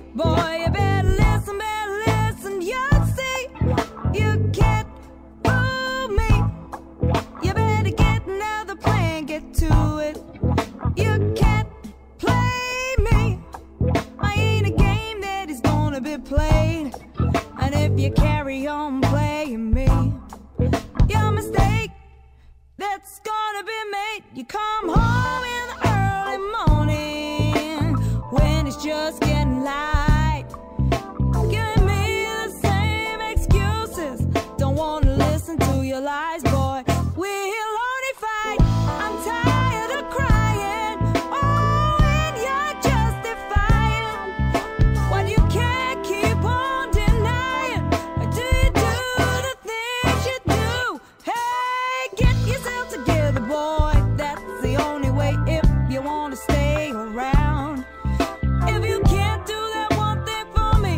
Boy, you better listen, you'll see. You can't fool me. You better get another plan, get to it. You can't play me. I ain't a game that is gonna be played. And if you carry on playing me, your mistake that's gonna be made. You come home in the early morning when it's just getting light, giving me the same excuses. Don't wanna listen to your lies, boy. We'll only fight. I'm tired of crying. Oh, and you're justifying what you can't keep on denying. Do you do the things you do? Hey, get yourself together, boy. That's the only way if you wanna stay around. If you can't do that one thing for me,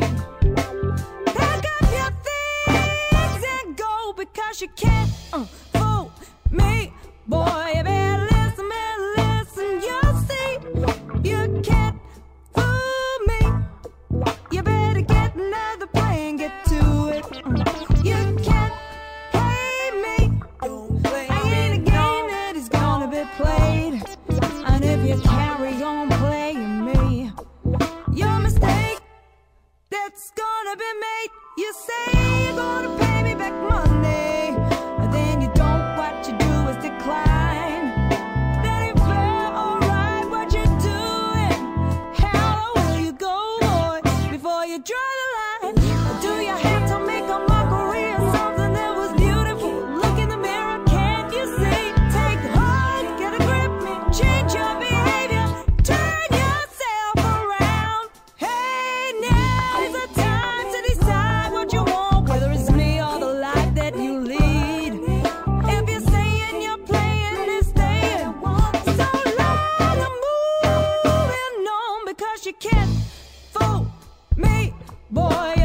pack up your things and go, because you can't fool me, boy. You better listen, you'll see. You can't fool me. You better get another plan, get to it. You can't play me. I ain't a game that is gonna be played. And if you carry on playing me, your mistake that's gonna be made. You say you're gonna pay me back Monday, and then you don't. What you do is decline. That ain't fair, alright, what you're doing. How will you go, boy, before you draw the line? Or do you have to make a mockery of something that was beautiful? Look in the mirror, can't you see? Take a hug, get a grip, change your behavior, turn yourself around. Hey, now is the time to decide what you want, whether it's me or the life that you lead. If you're saying you're playing and staying so long, I'm moving on, because you can't fool me, boy.